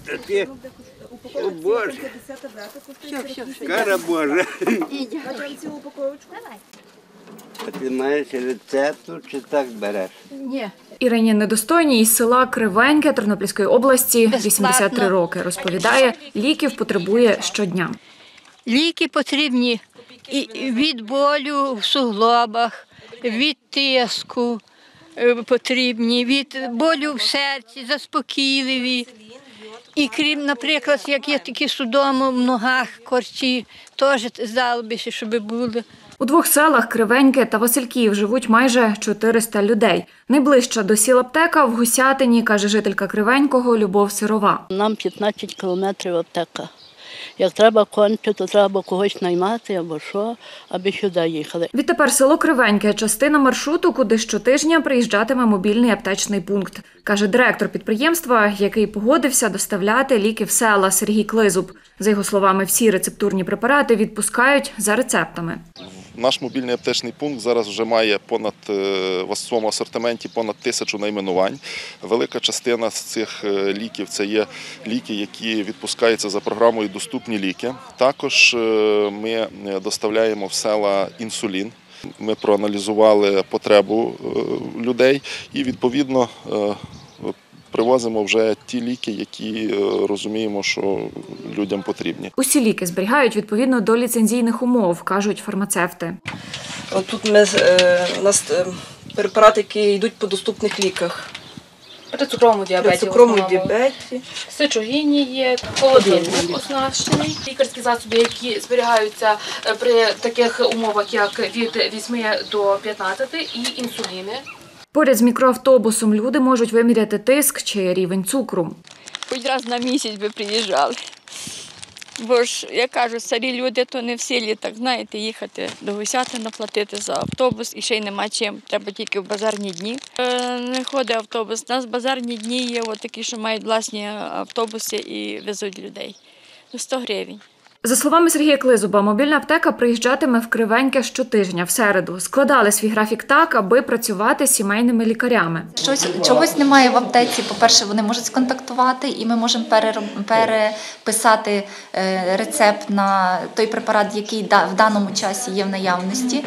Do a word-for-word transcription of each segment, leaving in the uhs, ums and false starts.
Ти, о Боже, кара Божа. А ти маєш рецепту чи так береш? Ні. Ірині Недостойній із села Кривеньке Тернопільської області, вісімдесят три роки, розповідає, ліків потребує щодня. Ліки потрібні і від болю в суглобах, від тиску потрібні, від болю в серці, заспокійливі. І крім, наприклад, як є такі судомо в ногах, корчі, теж залбище, щоб були. У двох селах Кривеньке та Васильків живуть майже чотириста людей. Найближча до сіл аптека в Гусятині, каже жителька Кривенького Любов Сирова. Нам п'ятнадцять кілометрів аптека. Як треба кончити, то треба когось наймати або що, аби сюди їхали. Відтепер село Кривеньке – частина маршруту, куди щотижня приїжджатиме мобільний аптечний пункт, каже директор підприємства, який погодився доставляти ліки в села, Сергій Клизуб. За його словами, всі рецептурні препарати відпускають за рецептами. Наш мобільний аптечний пункт зараз вже має понад, в своєму асортименті понад тисячу найменувань. Велика частина з цих ліків – це є ліки, які відпускаються за програмою «Доступні ліки». Також ми доставляємо в села інсулін. Ми проаналізували потребу людей і, відповідно, привозимо вже ті ліки, які розуміємо, що людям потрібні. Усі ліки зберігають відповідно до ліцензійних умов, кажуть фармацевти. От тут ми, е, у нас е, препарати, які йдуть по доступних ліках. При цукровому діабеті, При цукровому діабеті. сечогінні є, холодильник оснащений. Лікарські засоби, які зберігаються при таких умовах, як від вісьми до п'ятнадцяти, і інсуліни. Поряд з мікроавтобусом люди можуть виміряти тиск чи рівень цукру. Хоч раз на місяць би приїжджали. Бо ж, я кажу, старі люди, то не в силі, так, знаєте, їхати до Гусятина, платити за автобус, і ще й нема чим, треба тільки в базарні дні. Не ходить автобус, у нас базарні дні є от такі, що мають власні автобуси і везуть людей. До сто гривень. За словами Сергія Клизуба, мобільна аптека приїжджатиме в Кривеньке щотижня, в середу. Складали свій графік так, аби працювати з сімейними лікарями. Щось, чогось немає в аптеці, по-перше, вони можуть сконтактувати і ми можемо переписати рецепт на той препарат, який в даному часі є в наявності,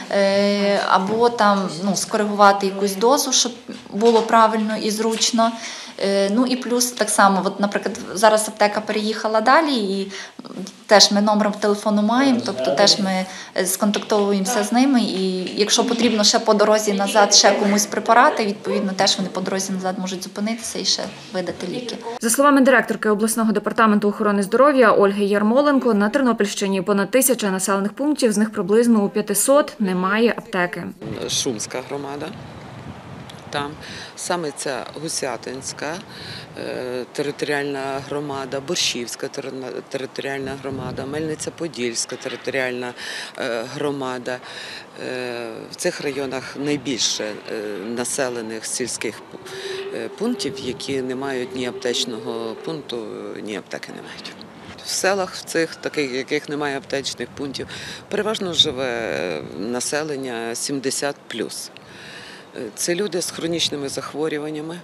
або там, ну, скоригувати якусь дозу, щоб було правильно і зручно. Ну і плюс так само, от, наприклад, зараз аптека переїхала далі і теж ми номер телефону маємо, тобто теж ми сконтактовуємося з ними і якщо потрібно ще по дорозі назад ще комусь препарати, відповідно теж вони по дорозі назад можуть зупинитися і ще видати ліки. За словами директорки обласного департаменту охорони здоров'я Ольги Ярмоленко, на Тернопільщині понад тисяча населених пунктів, з них приблизно у п'ятисот немає аптеки. Шумська громада. Там саме ця Гусятинська територіальна громада, Борщівська територіальна громада, Мельниця-Подільська територіальна громада. В цих районах найбільше населених сільських пунктів, які не мають ні аптечного пункту, ні аптеки не мають. В селах цих, таких, яких немає аптечних пунктів, переважно живе населення сімдесят плюс. Це люди з хронічними захворюваннями,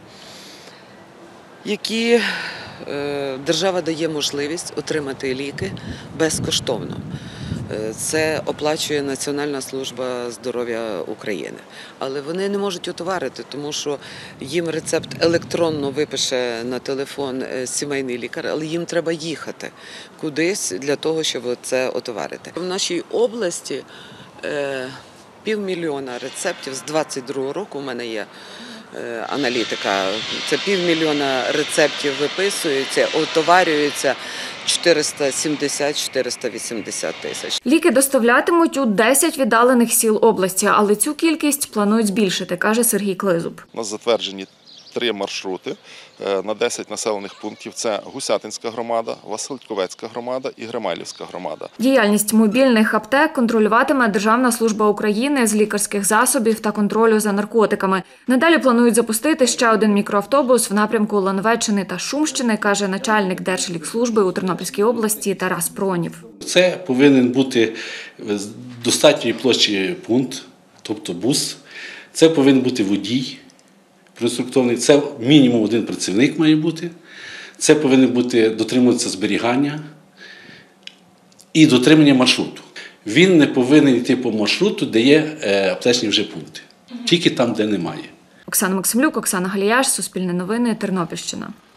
які держава дає можливість отримати ліки безкоштовно. Це оплачує Національна служба здоров'я України. Але вони не можуть отоварити, тому що їм рецепт електронно випише на телефон сімейний лікар, але їм треба їхати кудись для того, щоб це отоварити. В нашій області півмільйона рецептів, з двадцять другого року у мене є аналітика, це півмільйона рецептів виписуються, отоварюються чотириста сімдесят - чотириста вісімдесят тисяч. Ліки доставлятимуть у десять віддалених сіл області, але цю кількість планують збільшити, каже Сергій Клизуб. У нас затверджені три маршрути на десять населених пунктів. Це Гусятинська громада, Васильковецька громада і Гримайлівська громада. Діяльність мобільних аптек контролюватиме Державна служба України з лікарських засобів та контролю за наркотиками. Надалі планують запустити ще один мікроавтобус в напрямку Лановеччини та Шумщини, каже начальник Держлікслужби у Тернопільській області Тарас Пронів. Це повинен бути достатньої площі пункт, тобто бус. Це повинен бути водій. Проінструктований. Це мінімум один працівник має бути. Це повинно бути дотримуватися зберігання і дотримання маршруту. Він не повинен йти по маршруту, де є аптечні вже пункти, тільки там, де немає. Оксана Максимлюк, Оксана Галіяш, Суспільне новини, Тернопільщина.